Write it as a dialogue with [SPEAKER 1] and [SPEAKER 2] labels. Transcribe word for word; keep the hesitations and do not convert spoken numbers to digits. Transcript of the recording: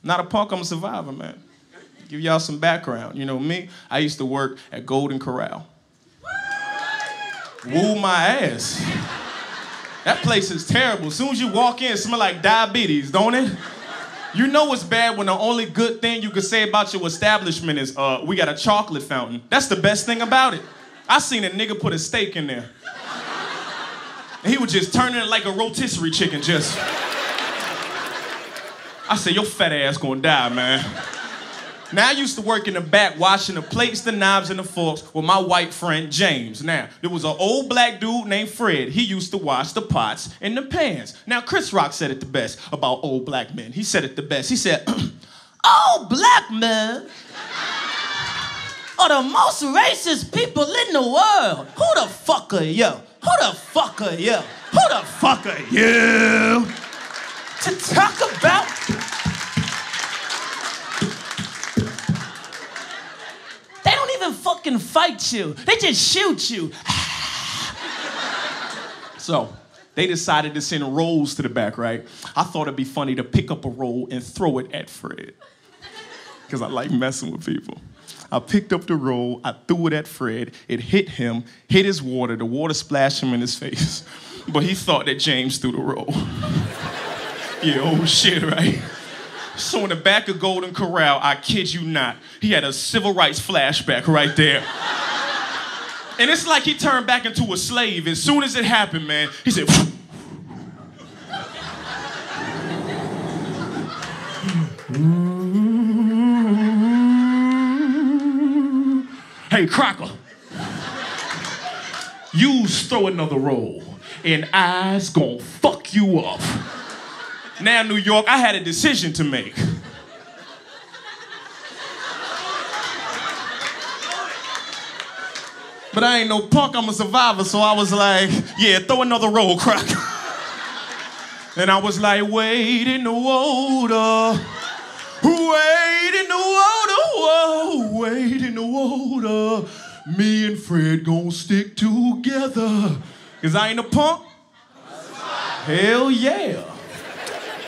[SPEAKER 1] Not a punk, I'm a survivor, man. Give y'all some background. You know me, I used to work at Golden Corral. Woo my ass. That place is terrible. As soon as you walk in, it smells like diabetes, don't it? You know it's bad when the only good thing you can say about your establishment is, uh, we got a chocolate fountain. That's the best thing about it. I seen a nigga put a steak in there. And he was just turning it like a rotisserie chicken, just. I said, your fat ass gonna die, man. Now, I used to work in the back washing the plates, the knives, and the forks with my white friend, James. Now, there was an old black dude named Fred. He used to wash the pots and the pans. Now, Chris Rock said it the best about old black men. He said it the best. He said, old black men are the most racist people in the world. Who the fuck are you? Who the fuck are you? Who the fuck are you? To talk about... fucking fight you. They just shoot you. So, they decided to send rolls to the back, right? I thought it'd be funny to pick up a roll and throw it at Fred. Because I like messing with people. I picked up the roll, I threw it at Fred, it hit him, hit his water, the water splashed him in his face. But he thought that James threw the roll. Yeah, oh shit, right? So in the back of Golden Corral, I kid you not, he had a civil rights flashback right there. And it's like he turned back into a slave. As soon as it happened, man, he said, hey, Crocker, you throw another roll, and I's gonna fuck you up. Now, New York, I had a decision to make. But I ain't no punk, I'm a survivor, so I was like, yeah, throw another roll, Croc. And I was like, wade in the water, wade in the water, whoa, wade in the water. Me and Fred gon' stick together. Cause I ain't a punk. Hell yeah.